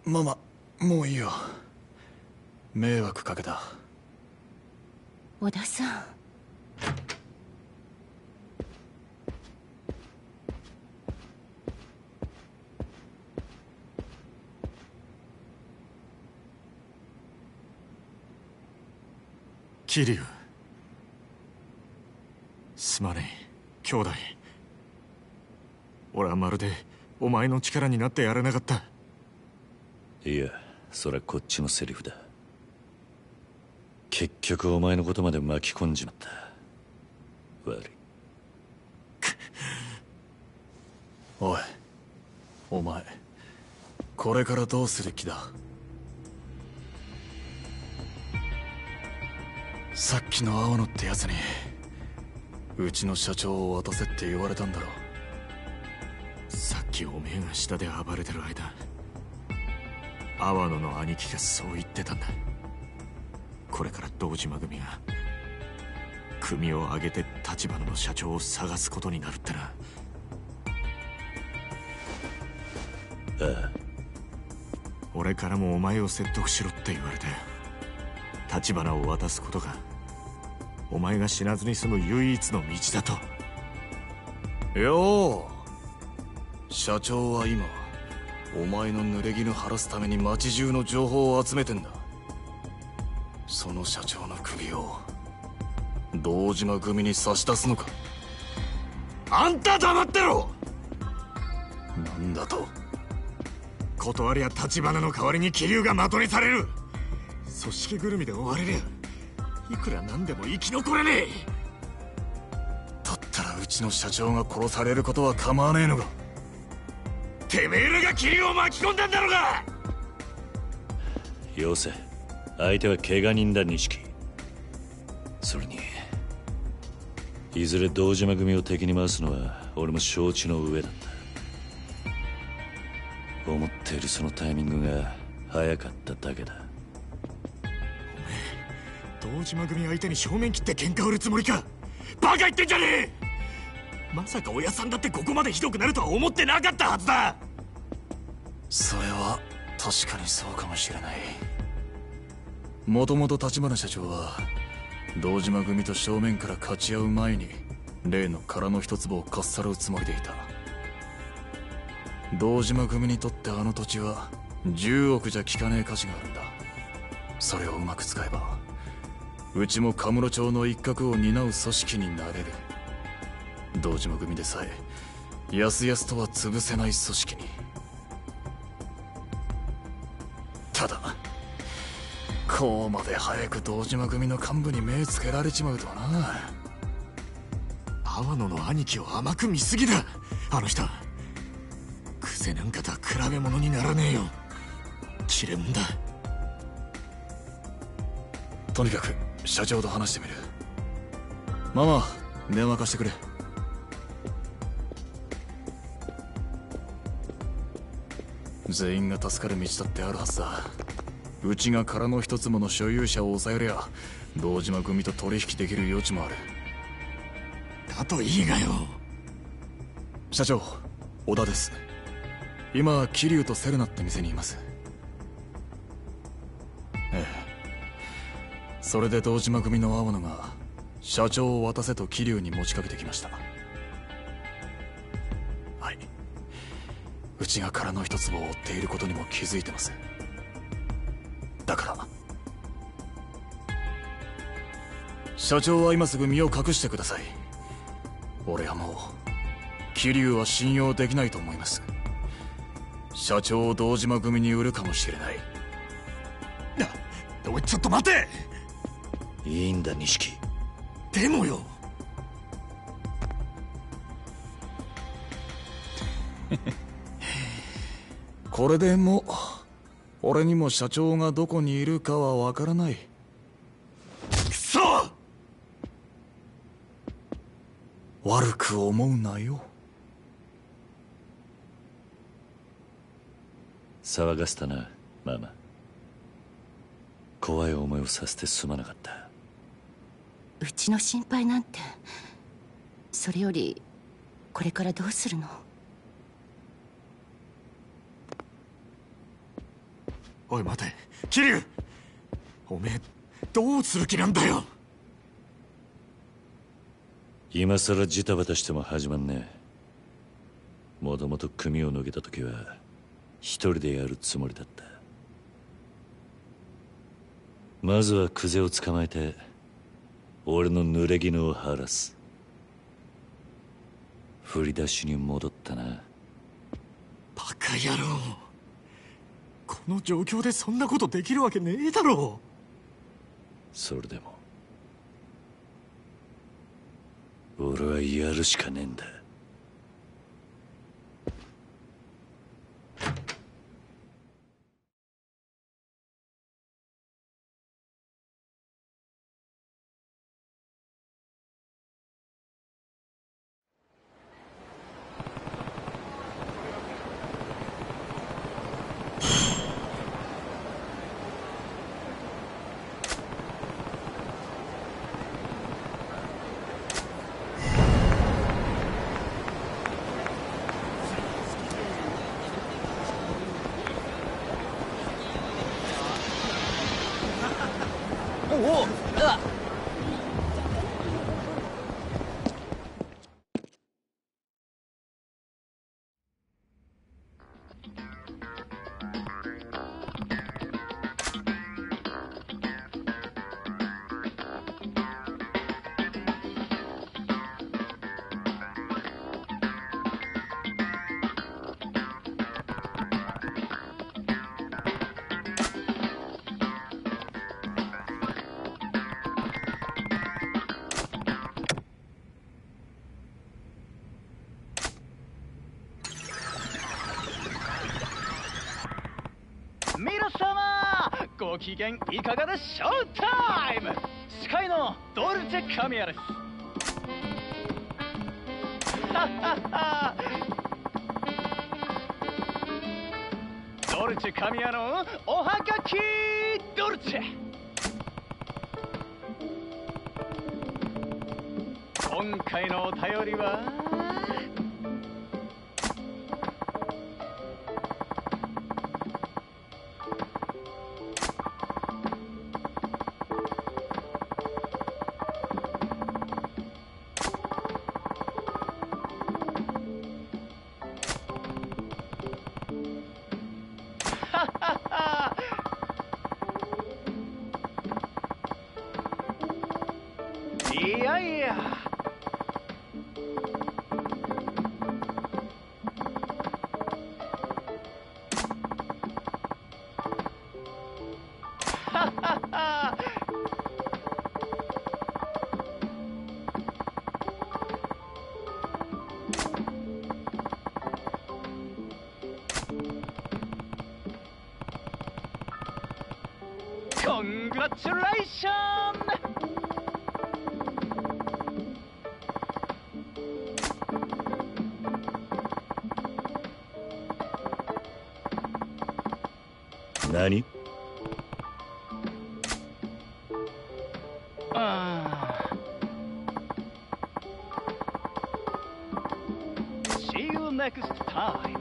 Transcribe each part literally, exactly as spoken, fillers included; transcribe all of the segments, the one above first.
ママ、もういいよ。迷惑かけた。 小田さん。 桐生、すまねえ兄弟。俺はまるでお前の力になってやれなかった。 いや、それはこっちのセリフだ。結局お前のことまで巻き込んじまった。悪い。 おい、お前これからどうする気だ？さっきの青野ってやつにうちの社長を渡せって言われたんだろ。 さっきおめえが下で暴れてる間、阿波野の兄貴がそう言ってたんだ。これから堂島組が組を挙げて橘の社長を探すことになるってな。 ああ、 俺からもお前を説得しろって言われて、橘を渡すことがお前が死なずに済む唯一の道だと。 よう、社長は今お前の濡れ衣晴らすために町中の情報を集めてんだ。その社長の首を堂島組に差し出すのか？ あんた黙ってろ！ なんだと？ 断りゃ橘の代わりに桐生が的にされる。組織ぐるみで追われりゃいくらなんでも生き残れねえ。 だったらうちの社長が殺されることは構わねえのか？ てめえらが桐生を巻き込んだんだろうが！ よせ、相手は怪我人だ、錦。それにいずれ堂島組を敵に回すのは俺も承知の上だった。思っているそのタイミングが早かっただけだ。 堂島組相手に正面切って喧嘩売るつもりか？バカ言ってんじゃねえ！まさか親さんだってここまでひどくなるとは思ってなかったはずだ。 それは確かにそうかもしれない。もともと橘社長は堂島組と正面から勝ち合う前に例の殻の一坪をかっさらうつもりでいた。堂島組にとってあの土地はじゅうおくじゃ効かねえ価値があるんだ。それをうまく使えばうちもカムロ町の一角を担う組織になれる。堂島組でさえやすやすとは潰せない組織に。ただこうまで早く堂島組の幹部に目つけられちまうとはな。 阿波野の兄貴を甘く見すぎだ。あの人クセなんかとは比べ物にならねえよ。切れ者だ。 とにかく社長と話してみる。ママ、電話貸してくれ。全員が助かる道だってあるはずだ。うちが殻の一つもの所有者を抑えりゃ堂島組と取引できる余地もある。 だといいがよ。 社長、小田です。今桐生とセレナって店にいます。ええ、それで堂島組の青野が社長を渡せと桐生に持ちかけてきました。はい、うちが殻の一坪を追っていることにも気づいてます。だから社長は今すぐ身を隠してください。俺はもう桐生は信用できないと思います。社長を堂島組に売るかもしれない。 おい、ちょっと待て。 いいんだ、錦。 でもよ。 これでもう俺にも社長がどこにいるかはわからない。 くそ！ 悪く思うなよ。 騒がせたな、ママ。怖い思いをさせてすまなかった。 うちの心配なんて。それよりこれからどうするの？ おい待て、桐生。おめえどうする気なんだよ。 今さらジタバタしても始まんねえ。もともと組を抜けた時は一人でやるつもりだった。まずはクゼを捕まえて俺の濡れ衣を晴らす。振り出しに戻ったな。 バカ野郎、この状況でそんなことできるわけねえだろ。 それでも俺はやるしかねえんだ。 皆様ご機嫌いかがでショータイム。司会のドルチェカミアです。ドルチェカミアのおはがきドルチェ。今回のお便りはいやいや、コングラチュレーション。 何？ ああ。See you next time.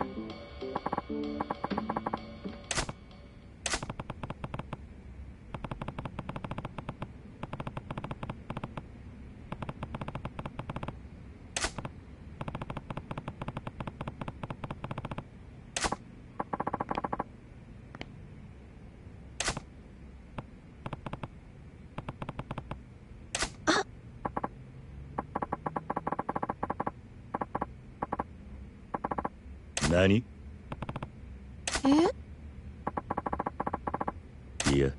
何？ え？ いや、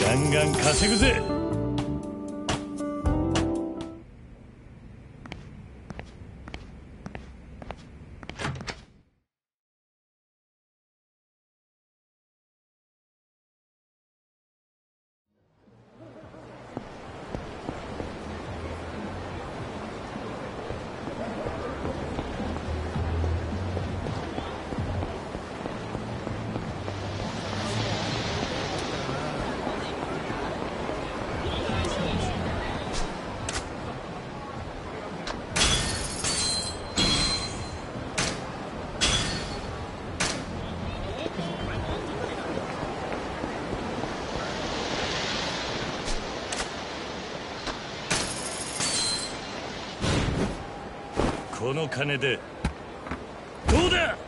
ガンガン稼ぐぜ。この金でどうだ。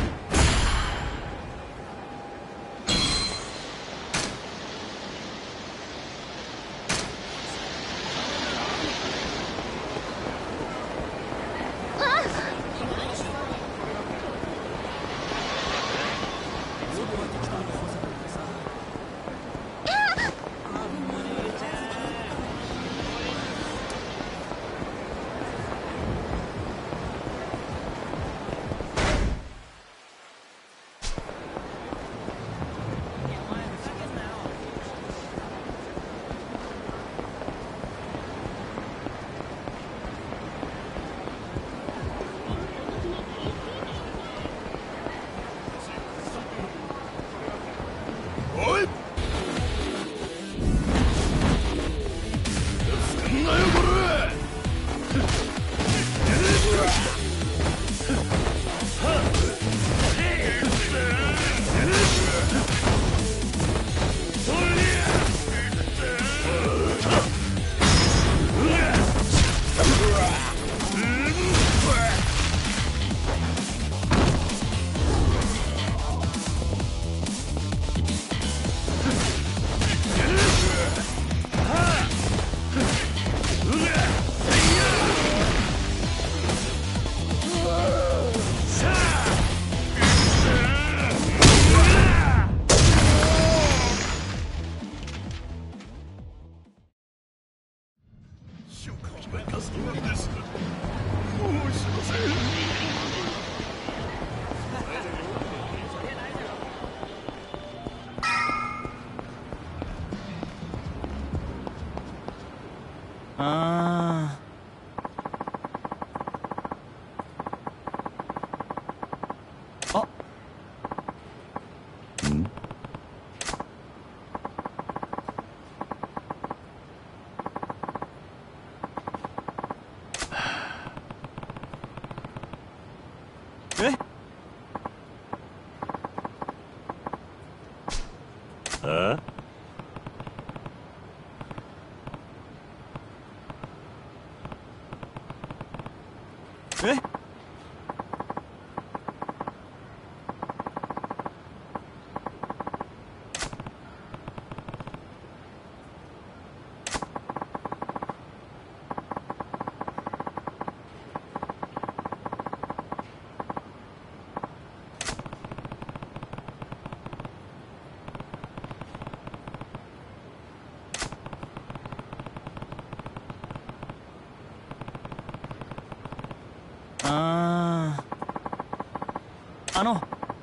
あーあえあえあーあの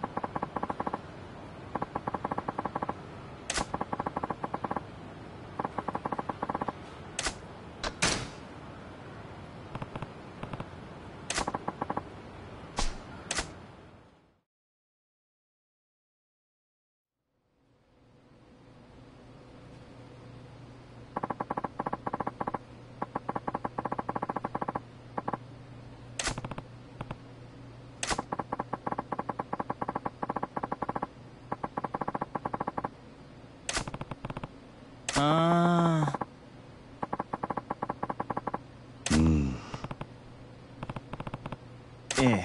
あーうんーええ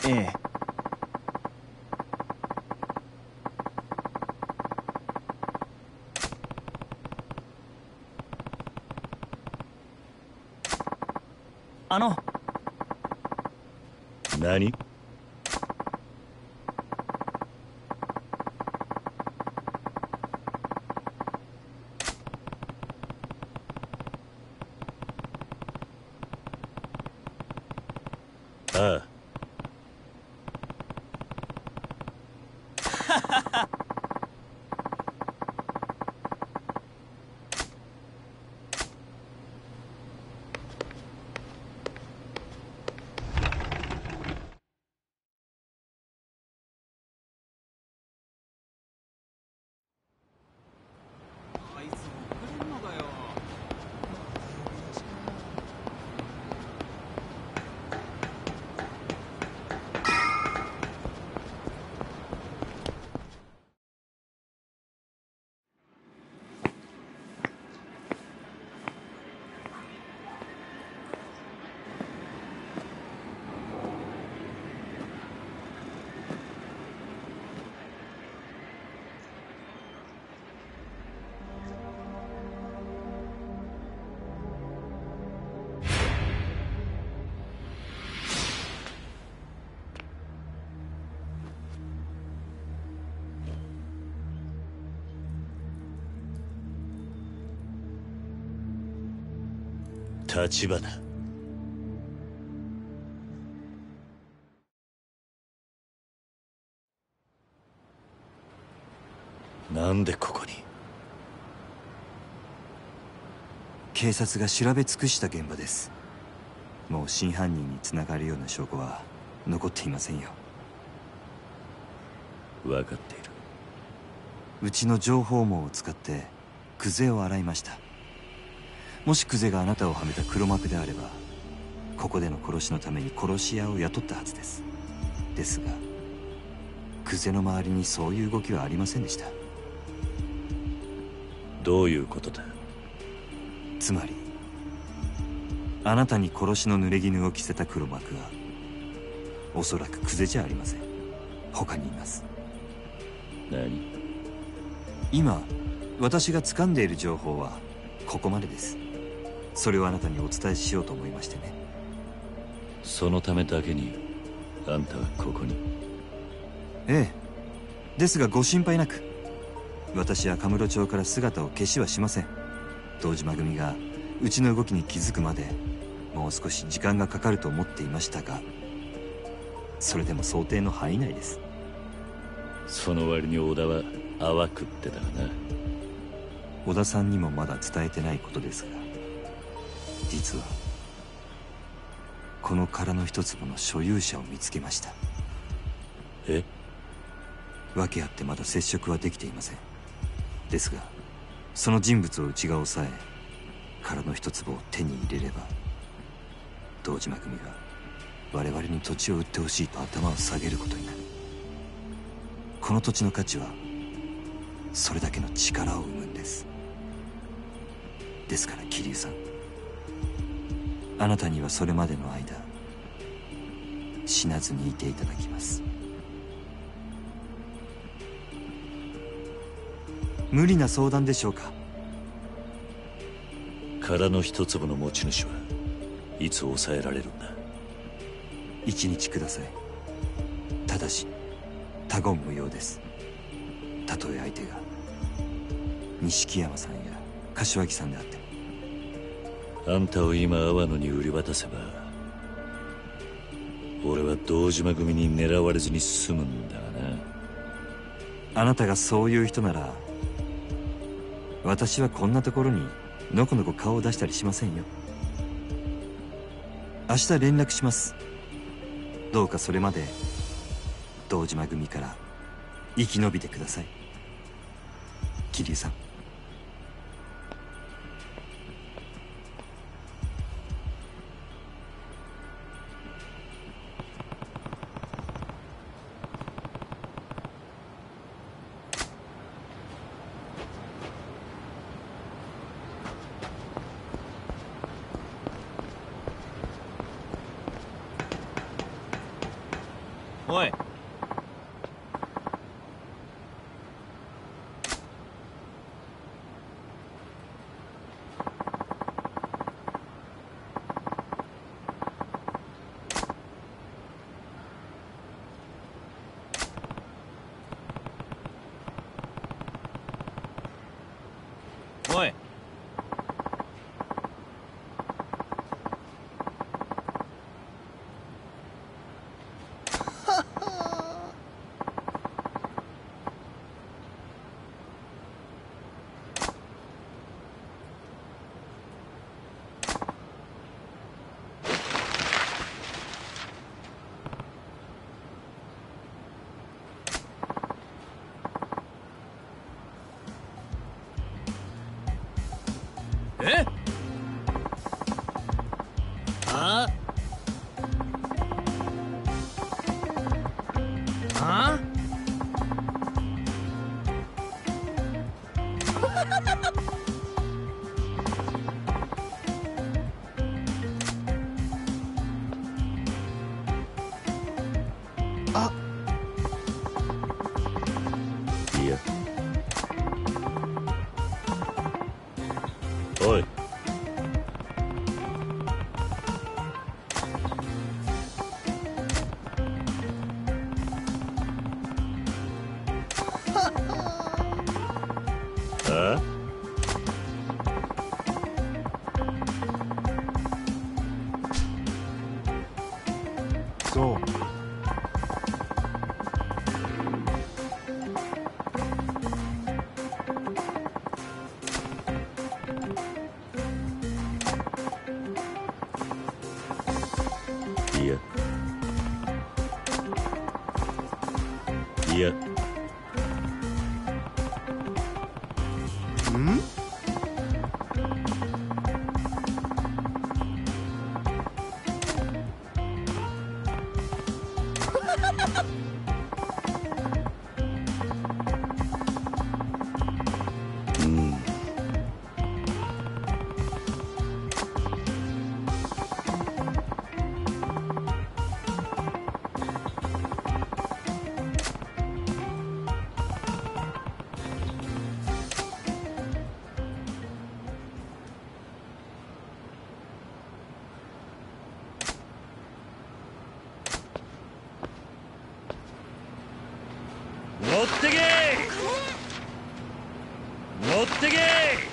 ええ。あの何？ああ。立花。なんでここに？ 警察が調べ尽くした現場です。もう真犯人につながるような証拠は残っていませんよ。 分かっている。 うちの情報網を使ってクゼを洗いました。もしクゼがあなたをはめた黒幕であれば、ここでの殺しのために殺し屋を雇ったはずです。ですがクゼの周りにそういう動きはありませんでした。 どういうことだ？ つまりあなたに殺しの濡れ衣を着せた黒幕はおそらくクゼじゃありません。他にいます。 何？ 今私が掴んでいる情報はここまでです。それをあなたにお伝えしようと思いましてね。 そのためだけにあんたはここに？ ええ。ですがご心配なく、私はカムロ町から姿を消しはしません。堂島組がうちの動きに気づくまでもう少し時間がかかると思っていましたが、それでも想定の範囲内です。 その割に小田は淡くってたがな。 小田さんにもまだ伝えてないことですが、実はこの殻の一粒の所有者を見つけました。 え？ 訳あってまだ接触はできていません。ですがその人物をうちが抑え、殻の一粒を手に入れれば、堂島組が我々に土地を売ってほしいと頭を下げることになる。この土地の価値はそれだけの力を生むんです。ですから桐生さん、あなたにはそれまでの間死なずにいていただきます。無理な相談でしょうか？ 殻の一粒の持ち主はいつ抑えられるんだ？ 一日ください。ただし他言無用です。たとえ相手が錦山さんや柏木さんであっても。 あんたを今阿波野に売り渡せば、俺は堂島組に狙われずに済むんだがな。 あなたがそういう人なら、私はこんなところにのこのこ顔を出したりしませんよ。明日連絡します。どうかそれまで堂島組から生き延びてください。桐生さん。 おい。おい。え？あ？あ？ あ。 いや。おい。あ？ そう。 いや。いや。 ん？ うん。乗ってけ乗ってけ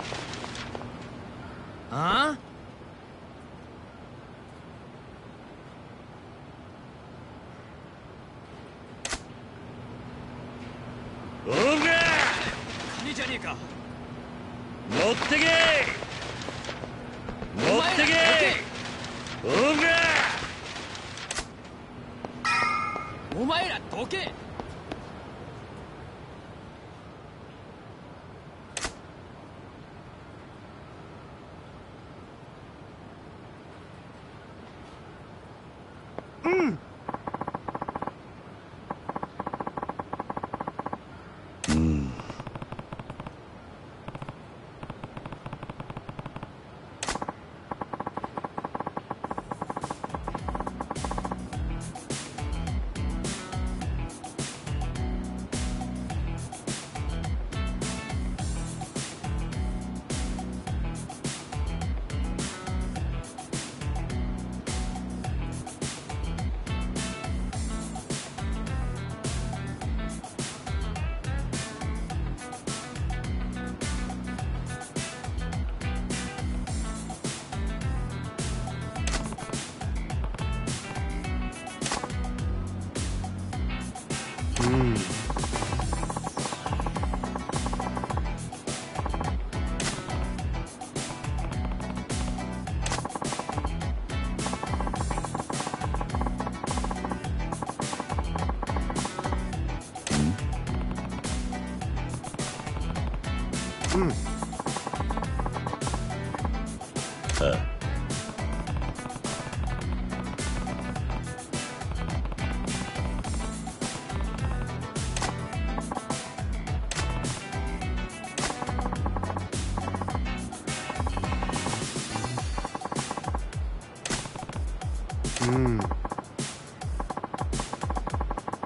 あ？ おら金じゃねえか。 乗ってけ乗ってけおらお前らどけ。 うんうんうんああうん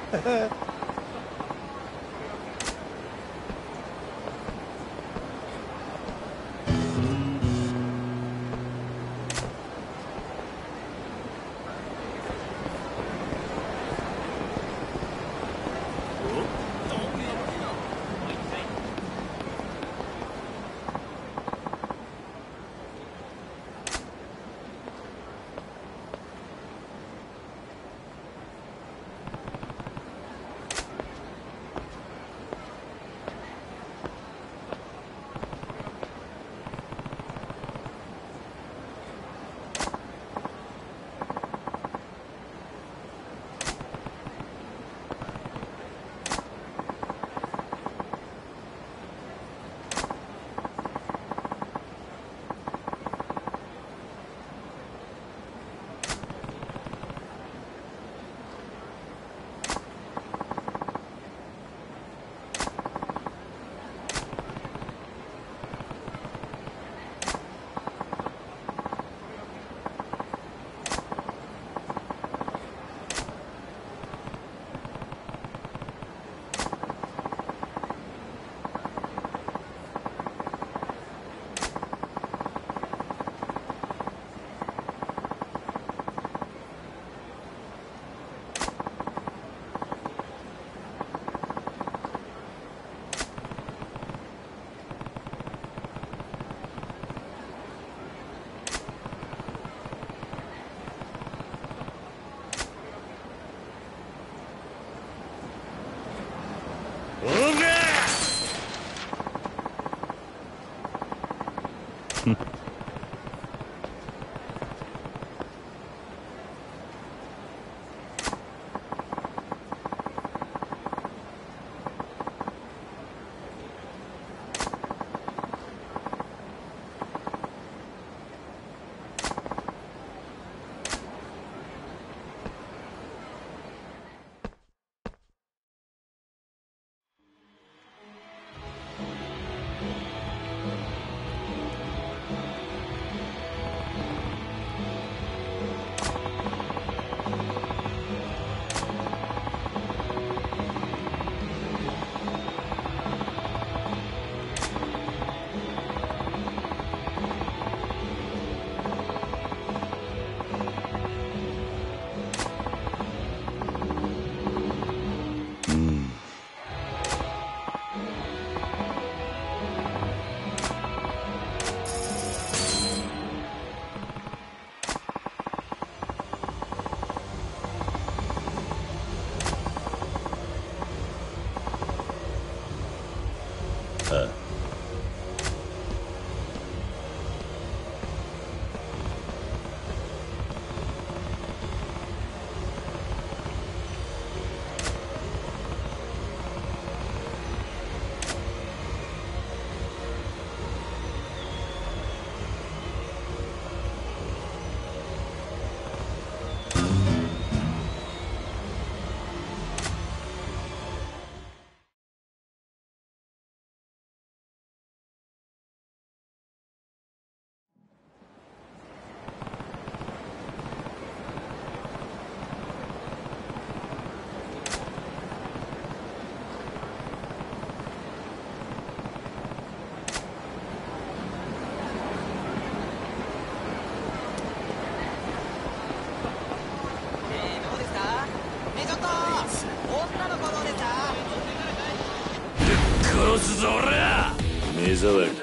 目障りだ。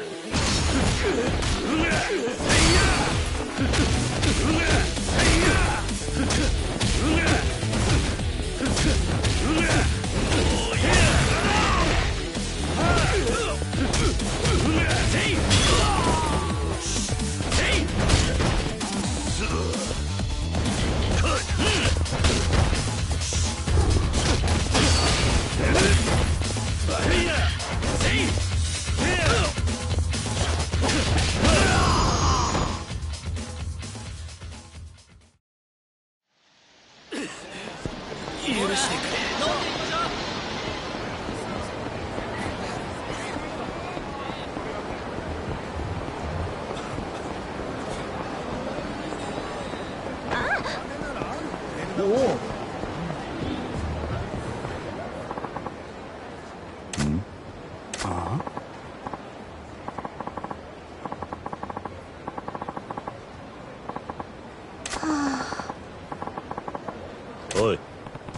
おい。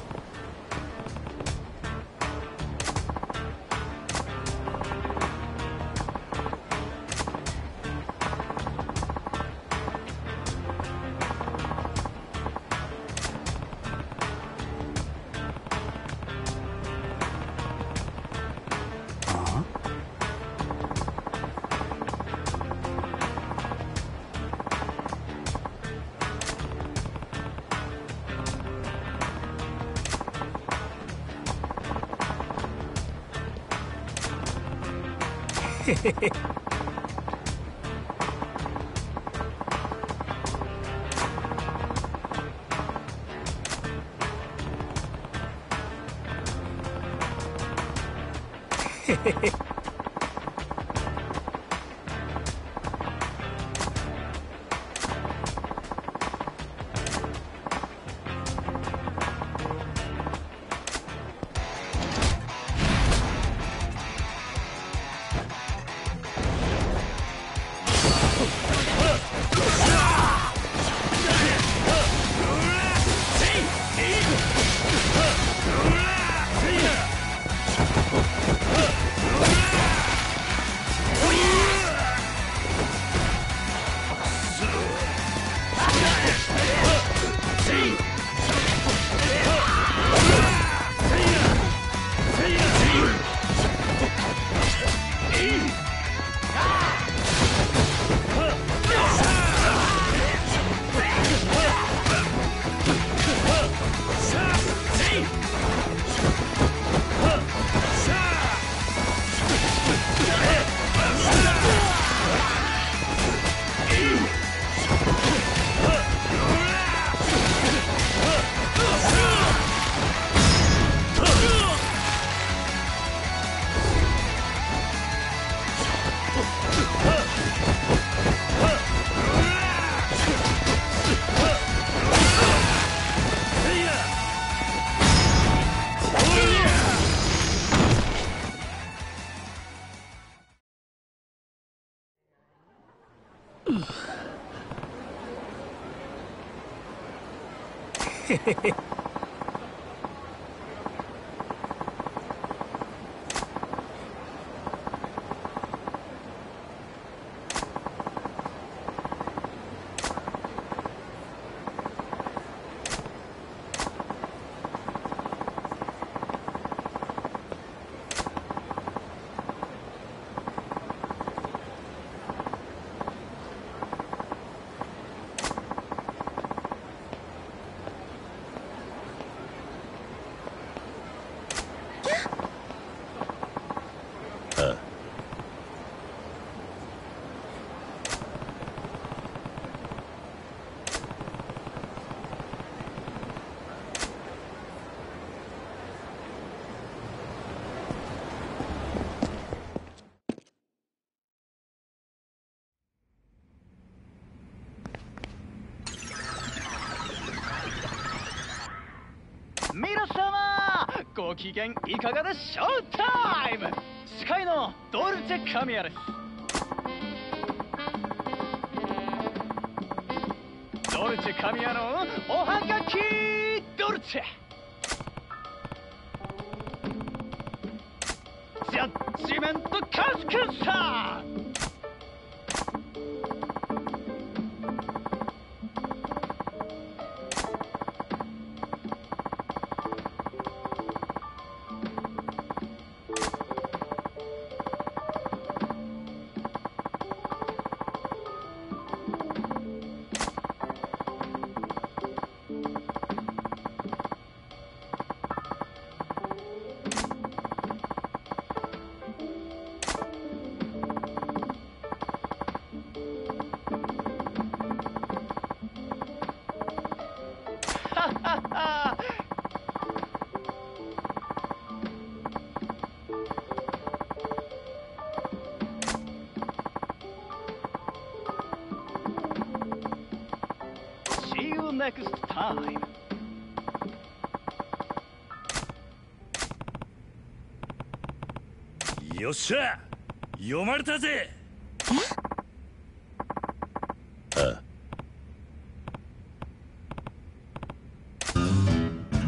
皆様ご機嫌いかがでショータイム。司会のドルチェ神谷です。ドルチェ神谷のおはがきドルチェジャッジメントカスクさん。See you next time. よっしゃ、読まれたぜ。ああ。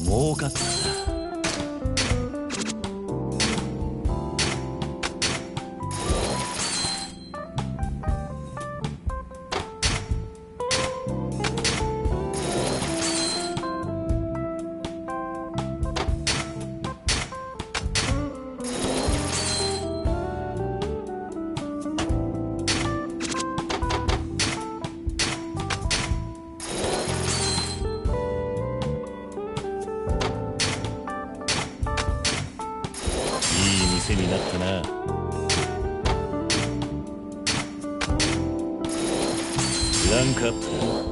儲かったな。店になったな。ランクアップ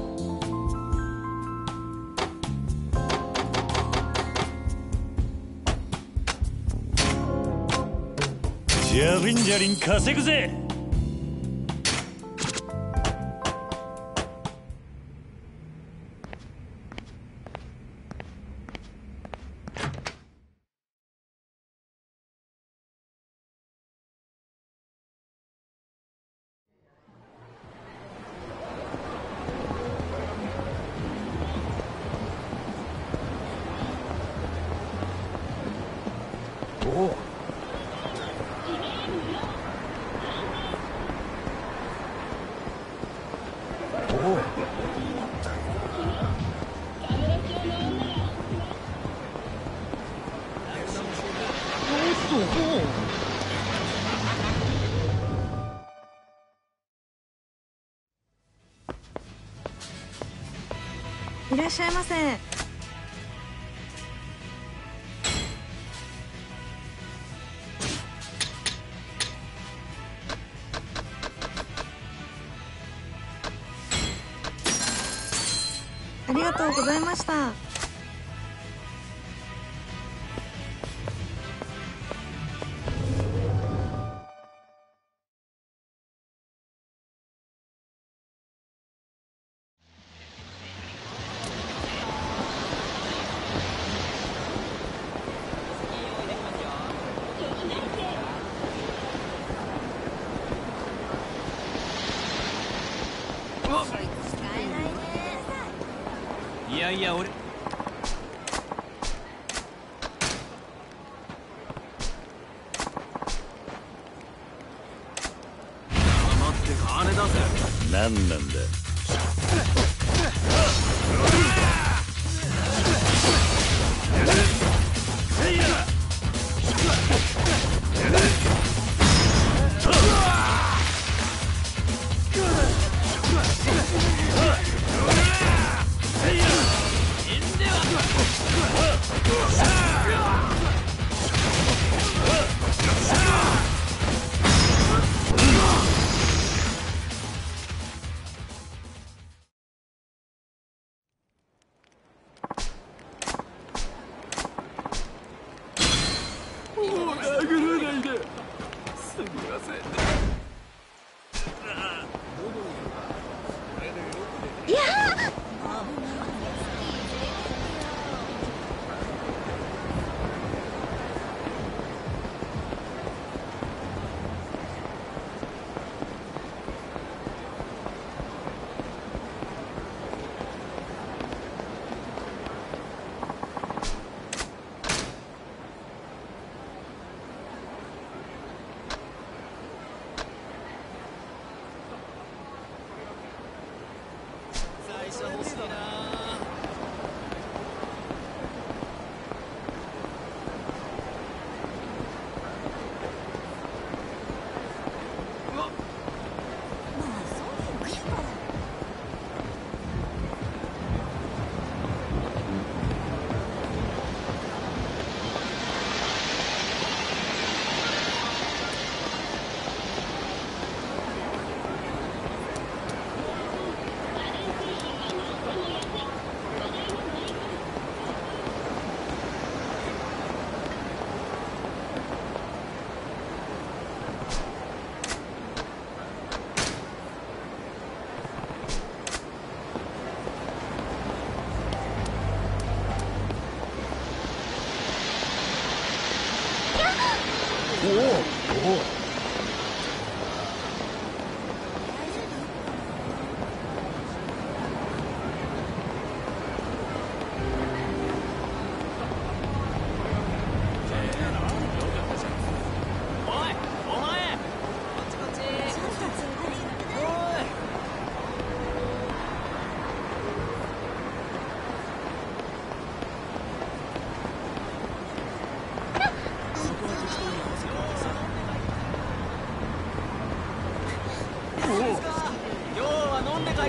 だ。じゃりんじゃりん稼ぐぜ。 いらっしゃいませ。ありがとうございました。 いやいや俺黙って金出せ。 何なんだ。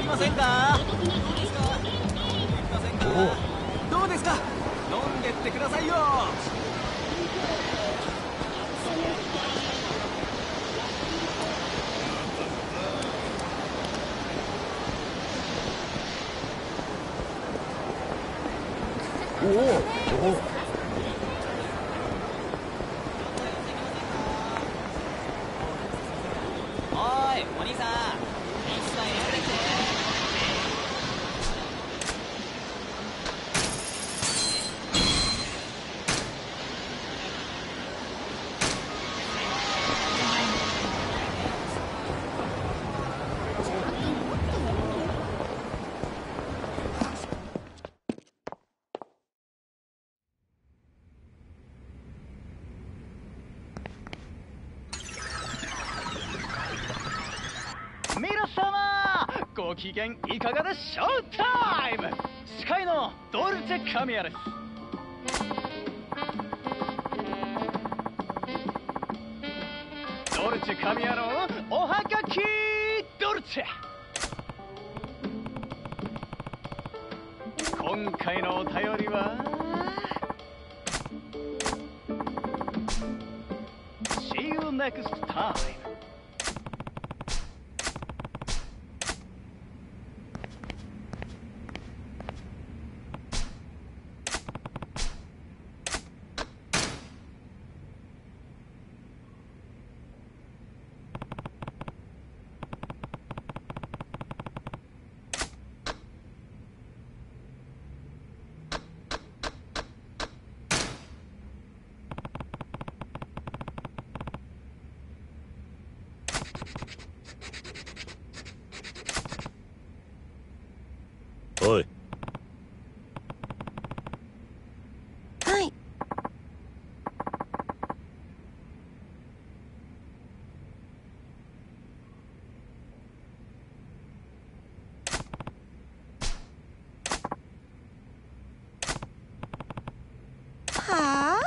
ませんか？どうですか？飲んでってくださいよ。 おおおお。 皆様ご機嫌いかがでショータイム。司会のドルチェ神谷です。ドルチェ神谷のおはがきドルチェ。今回のお便りは See you next time。 おい。 はい。はあ？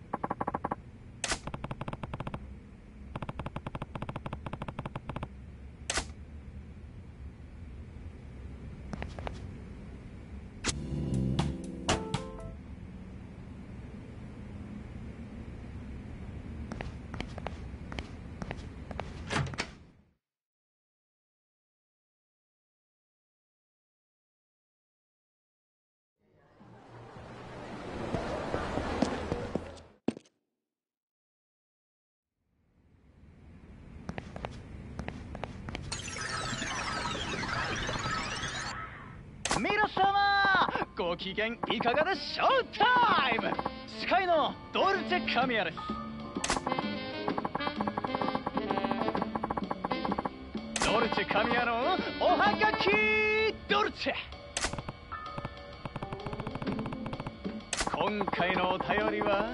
皆様ご機嫌いかがでショータイム。司会のドルチェ神谷です。ドルチェ神谷のおはがきドルチェ。今回のお便りは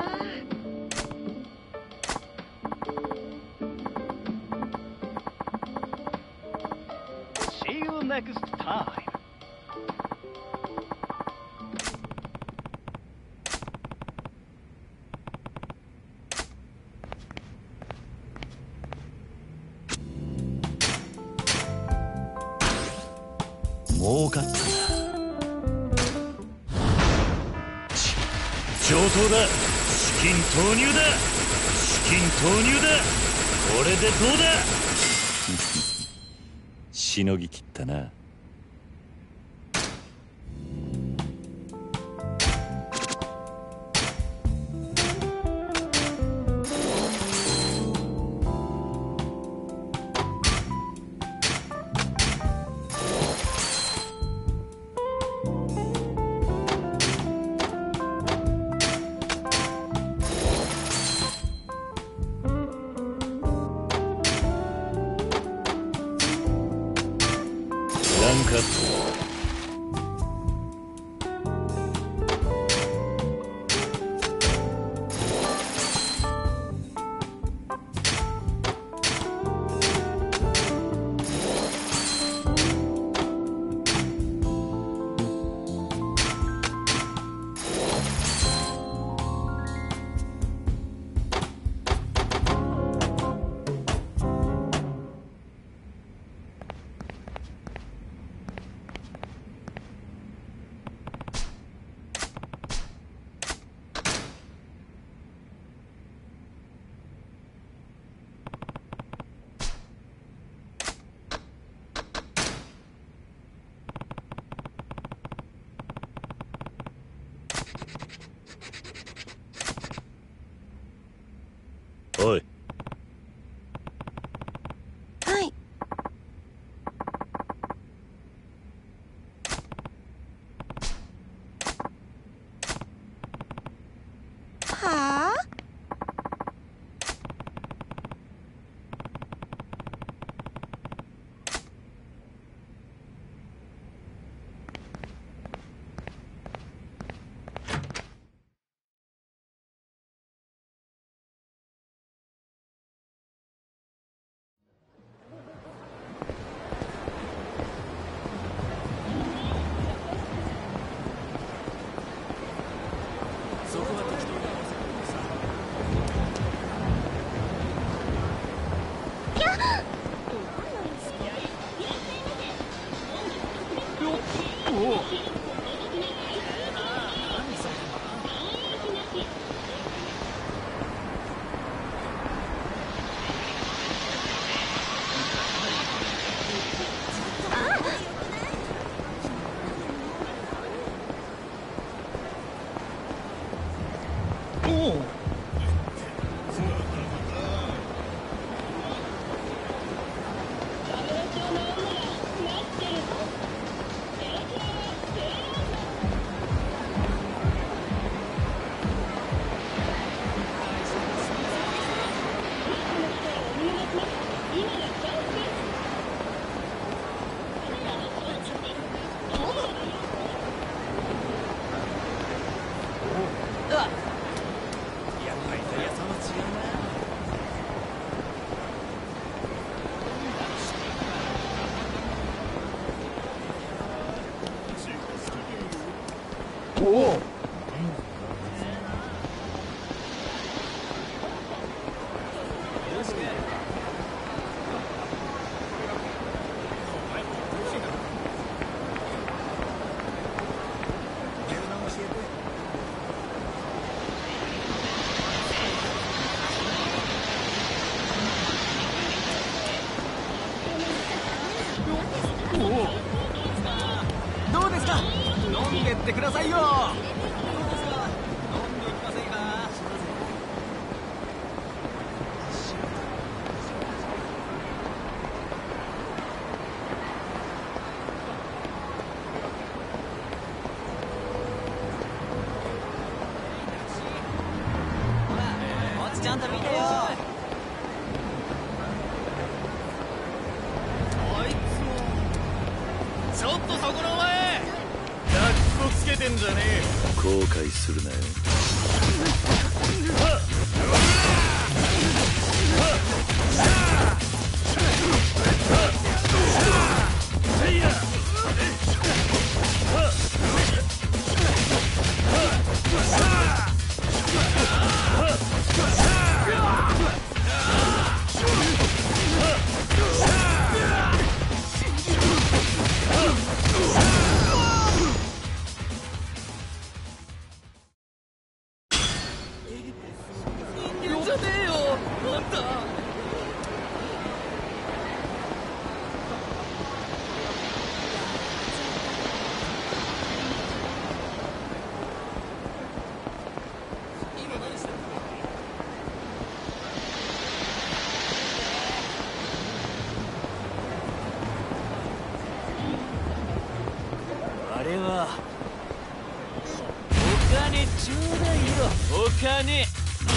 See you next time。 儲かったな。上等だ。資金投入だ。資金投入だ。これでどうだ。しのぎきったな。カット。 どうですか、飲んでってくださいよ。どうですか、飲んでいきませんか。ほら、こっちちゃんと見てよ。 ちょっとそこのお前、かっこつけてんじゃねえ。 後悔するなよ。 あれはお金ちょうだいよ、お金。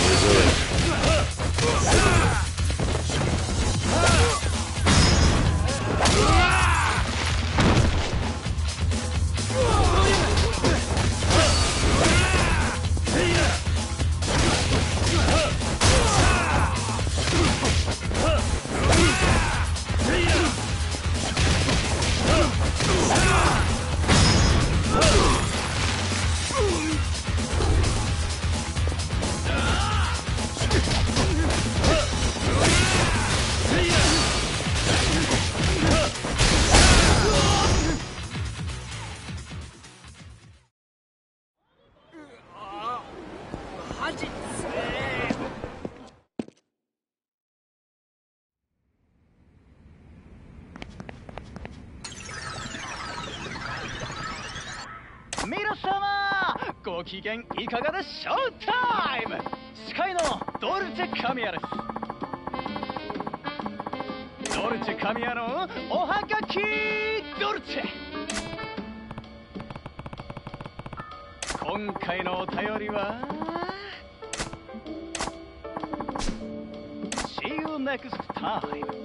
皆様ご機嫌いかがでしょうタイム。司会のドルチェ神谷です。ドルチェ神谷のおはがきドルチェ。今回のお便りは See you next time。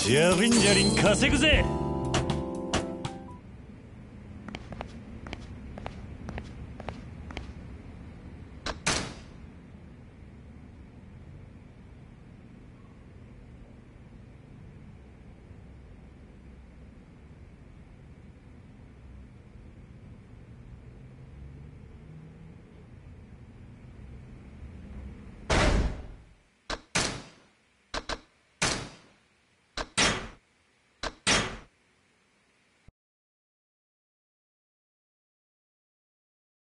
ジャビンジャリン稼ぐぜ。